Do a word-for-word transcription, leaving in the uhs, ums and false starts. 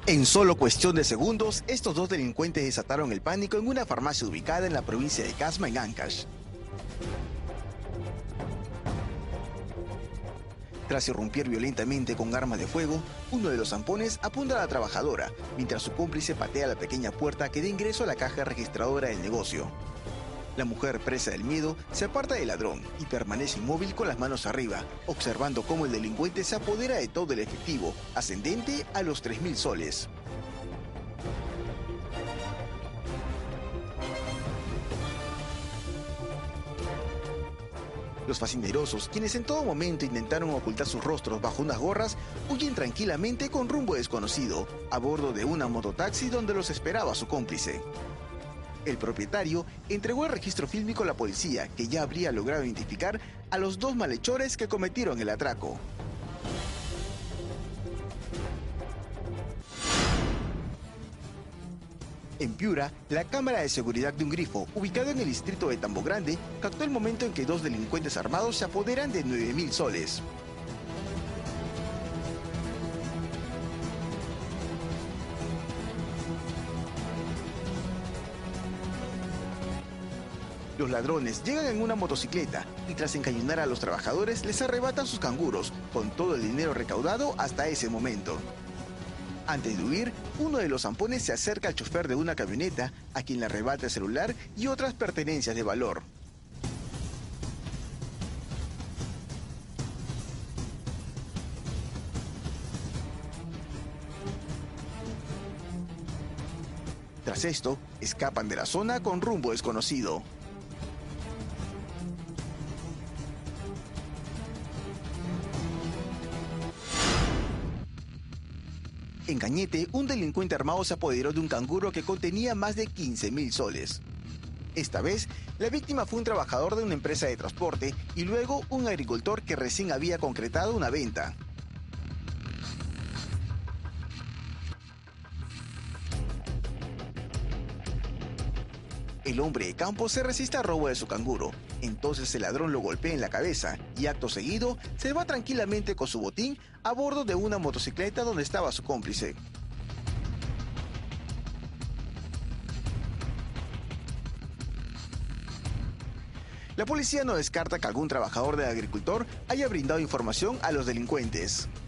En solo cuestión de segundos, estos dos delincuentes desataron el pánico en una farmacia ubicada en la provincia de Casma, en Ancash. Tras irrumpir violentamente con armas de fuego, uno de los zampones apunta a la trabajadora, mientras su cómplice patea la pequeña puerta que da ingreso a la caja registradora del negocio. La mujer, presa del miedo, se aparta del ladrón y permanece inmóvil con las manos arriba, observando cómo el delincuente se apodera de todo el efectivo, ascendente a los tres mil soles. Los facinerosos, quienes en todo momento intentaron ocultar sus rostros bajo unas gorras, huyen tranquilamente con rumbo desconocido, a bordo de una mototaxi donde los esperaba su cómplice. El propietario entregó el registro fílmico a la policía, que ya habría logrado identificar a los dos malhechores que cometieron el atraco. En Piura, la cámara de seguridad de un grifo, ubicado en el distrito de Tambo Grande, captó el momento en que dos delincuentes armados se apoderan de nueve mil soles. Los ladrones llegan en una motocicleta y tras encañonar a los trabajadores les arrebatan sus canguros, con todo el dinero recaudado hasta ese momento. Antes de huir, uno de los zampones se acerca al chofer de una camioneta, a quien le arrebata el celular y otras pertenencias de valor. Tras esto, escapan de la zona con rumbo desconocido. En Cañete, un delincuente armado se apoderó de un canguro que contenía más de quince mil soles. Esta vez, la víctima fue un trabajador de una empresa de transporte y luego un agricultor que recién había concretado una venta. El hombre de campo se resiste al robo de su canguro. Entonces el ladrón lo golpea en la cabeza y acto seguido se va tranquilamente con su botín a bordo de una motocicleta donde estaba su cómplice. La policía no descarta que algún trabajador del agricultor haya brindado información a los delincuentes.